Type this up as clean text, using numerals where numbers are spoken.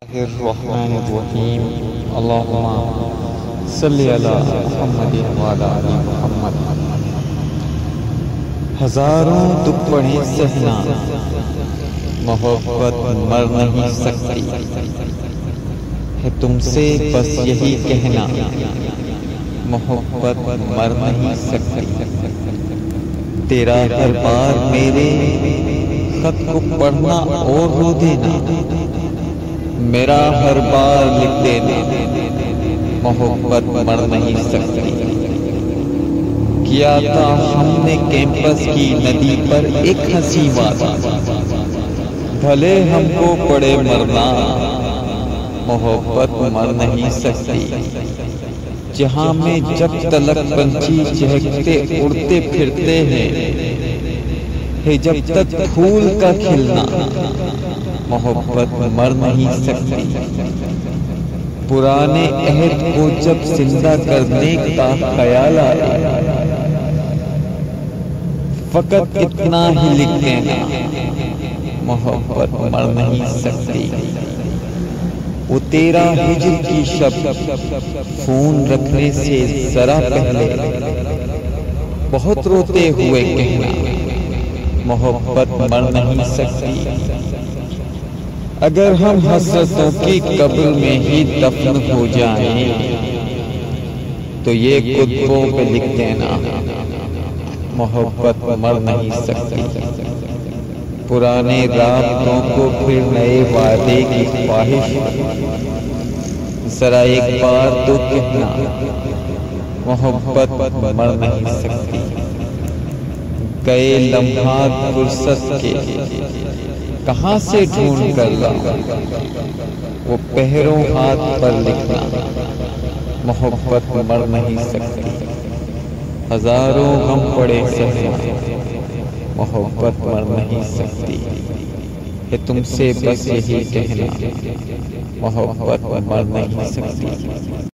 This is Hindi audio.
बिस्मिल्लाहिर्रहमानिर्रहीम। अल्लाहुम्मा सल्लि अला मुहम्मदिन व अला आलि मुहम्मद। हजारों दुख पड़े सहना, मोहब्बत मर नहीं सकती है तुमसे बस यही कहना, मोहब्बत मर नहीं सकती। तेरा हर बार मेरे खत को पढ़ना और रो देना, मेरा हर बार लिख देना, मोहब्बत मर नहीं सकती। किया था हमने कैंपस की नदी पर एक हंसी वादा, भले हमको पड़े मरना, मोहब्बत मर नहीं सकती। जहां में जब तलक पंछी चहकते उड़ते फिरते हैं, जब तक फूल का खिलना, मोहब्बत मर नहीं सकती। पुराने अहद को जब जिंदा करने का ख्याल आए, फकत इतना ही लिख देना, मोहब्बत मर नहीं सकती। वो तेरा हिज्र की शब्द फोन रखने से जरा पहले बहुत रोते हुए कहना, मोहब्बत मर नहीं सकती। अगर हम हसरतों की कब्र में ही दफन हो जाएं, तो ये कुतुबों पे लिख देना, मोहब्बत मर नहीं सकती। पुराने राबतों को फिर नए वादे की ख्वाहिश, जरा एक बार तो कहना, मोहब्बत मर नहीं सकती। गए लम्हात फुर्सत के कहां से ढूंढ कर लाऊं, वो पहरों हाथ पर लिखना, मोहब्बत मर नहीं सकती। हजारों गम पड़े सहना, मोहब्बत मर नहीं सकती है तुमसे बस यही कहना, मोहब्बत मर नहीं सकती।